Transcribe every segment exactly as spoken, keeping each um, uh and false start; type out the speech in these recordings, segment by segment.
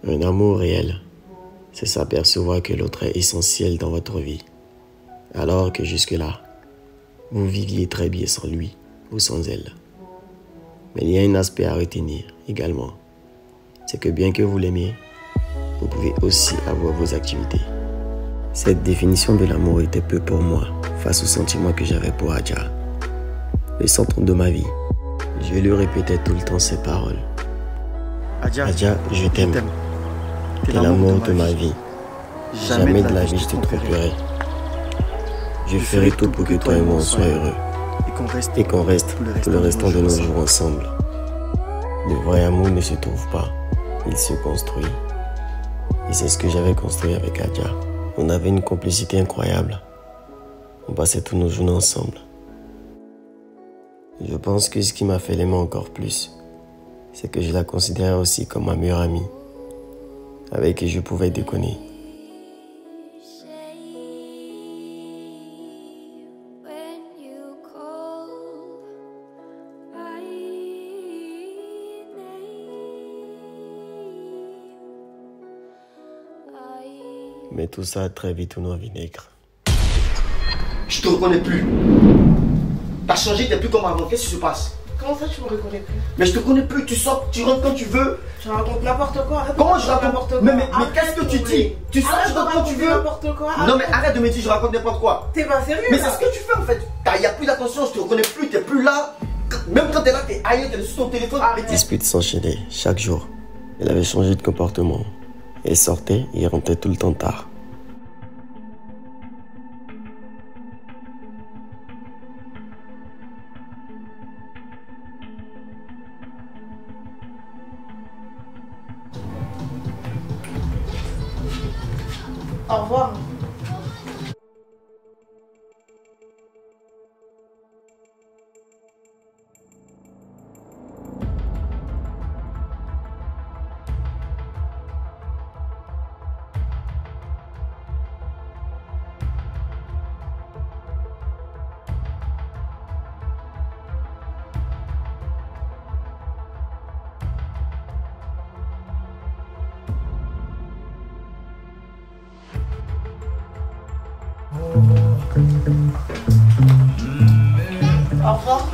Un amour réel, c'est s'apercevoir que l'autre est essentiel dans votre vie, alors que jusque-là, vous viviez très bien sans lui ou sans elle. Mais il y a un aspect à retenir également, c'est que bien que vous l'aimiez, vous pouvez aussi avoir vos activités. Cette définition de l'amour était peu pour moi face au sentiment que j'avais pour Adja, le centre de ma vie. Je lui répétais tout le temps ces paroles. Adja, Adja je t'aime. T'es l'amour de ma vie. Jamais de la vie je te tromperai. Je ferai tout pour que toi et moi on soit heureux. Et qu'on reste tout le restant de nos jours ensemble. Le vrai amour ne se trouve pas, il se construit. Et c'est ce que j'avais construit avec Adja. On avait une complicité incroyable. On passait tous nos journées ensemble. Je pense que ce qui m'a fait l'aimer encore plus, c'est que je la considérais aussi comme ma meilleure amie, avec qui je pouvais déconner. Mais tout ça a très vite tourné au vinaigre. Je te reconnais plus. T'as changé, t'es plus comme avant. Qu'est-ce qui se passe? Comment ça tu me reconnais plus? Mais je te connais plus, tu sors, tu rentres quand tu veux. Tu racontes n'importe quoi. Arrête. Comment je raconte n'importe quoi? Mais, mais, mais qu'est-ce que tu dis? Tu sors, tu rentres quand tu veux. N'importe quoi. Non mais arrête de me dire je raconte n'importe quoi. T'es pas sérieux? Mais c'est ce que tu fais en fait. Il n'y a plus d'attention, je te reconnais plus, t'es plus là. Même quand t'es là, t'es ailleurs, t'es sur ton téléphone. Les disputes s'enchaînaient chaque jour. Elle avait changé de comportement. Elle sortait et rentrait tout le temps tard. Au revoir. Au revoir.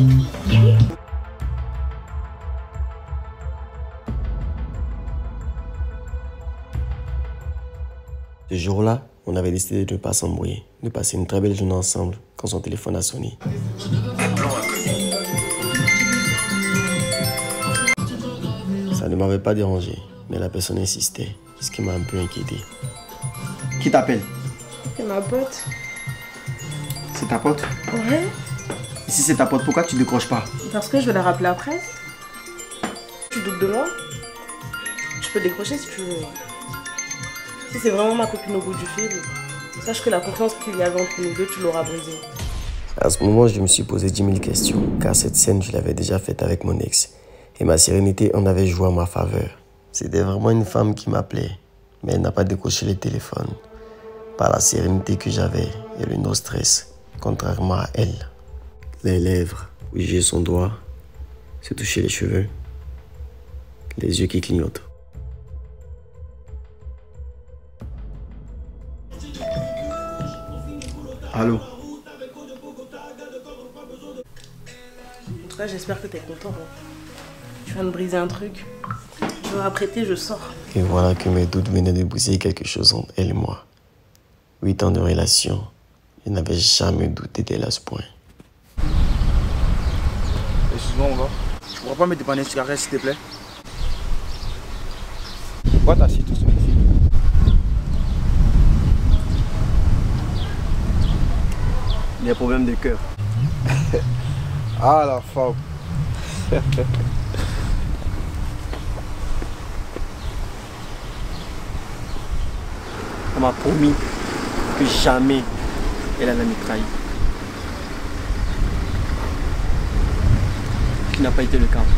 Ce jour-là, on avait décidé de ne pas s'embrouiller, de passer une très belle journée ensemble quand son téléphone a sonné. Ça ne m'avait pas dérangé, mais la personne insistait, ce qui m'a un peu inquiété. Qui t'appelle? C'est ma pote. C'est ta pote? Ouais. Et si c'est ta pote, pourquoi tu ne décroches pas? Parce que je vais la rappeler après. Tu doutes de moi? Tu peux décrocher si tu veux. Si c'est vraiment ma copine au bout du fil, sache que la confiance qu'il y avait entre nous deux, tu l'auras brisée. À ce moment, je me suis posé dix mille questions, car cette scène, je l'avais déjà faite avec mon ex. Et ma sérénité en avait joué en ma faveur. C'était vraiment une femme qui m'appelait, mais elle n'a pas décroché le téléphone. Par la sérénité que j'avais et le no stress, contrairement à elle. Les lèvres, bouger son doigt, se toucher les cheveux, les yeux qui clignotent. Allô? En tout cas, j'espère que t'es content. Hein. Tu viens de briser un truc. Je veux apprêter, je sors. Et voilà que mes doutes venaient de briser quelque chose entre elle et moi. Huit ans de relation, je n'avais jamais douté d'elle à ce point. Excuse-moi mon gars, tu pourras pas me dépanner une cigarette s'il te plaît? Pourquoi t'as assis tout seul ici? Des problèmes de cœur. Ah la femme. Elle m'a promis que jamais elle allait me trahir. Ce qui n'a pas été le cas.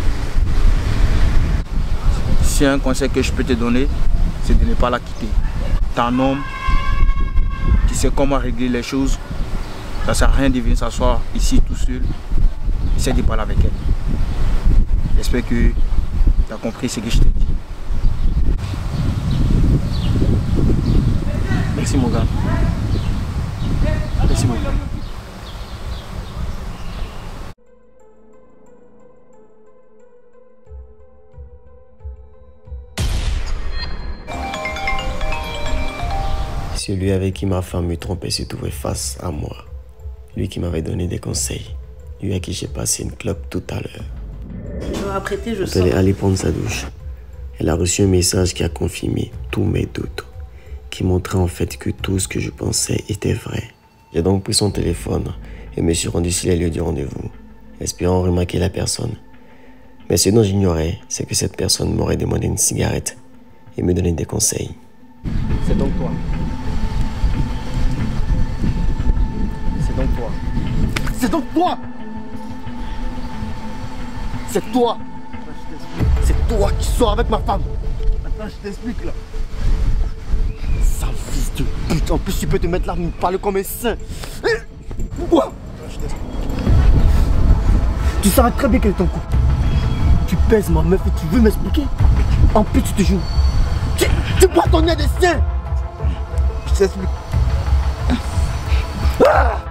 Si un conseil que je peux te donner, c'est de ne pas la quitter. T'es un homme qui sait comment régler les choses. Ça ne sert à rien de venir s'asseoir ici tout seul. Essaie de parler avec elle. J'espère que tu as compris ce que je te dis. Merci mon gars. Merci beaucoup. Celui avec qui ma femme me trompait se trouvait face à moi. Lui qui m'avait donné des conseils. Lui à qui j'ai passé une clope tout à l'heure. Je vais apprêter, je Quand sors. elle est allée prendre sa douche, elle a reçu un message qui a confirmé tous mes doutes, qui montrait en fait que tout ce que je pensais était vrai. J'ai donc pris son téléphone et me suis rendu sur les lieux du rendez-vous, espérant remarquer la personne. Mais ce dont j'ignorais, c'est que cette personne m'aurait demandé une cigarette et me donné des conseils. C'est donc toi. C'est donc toi. C'est donc toi. C'est toi. C'est toi qui sors avec ma femme. Attends, je t'explique là. Sale fils de pute. En plus, tu peux te mettre là, me parler comme un saint. Quoi? Tu sauras très bien quel est ton coup. Tu pèses ma meuf et tu veux m'expliquer? En plus, tu te joues. Tu, tu bois ton nez des siens. Je t'explique. Ah!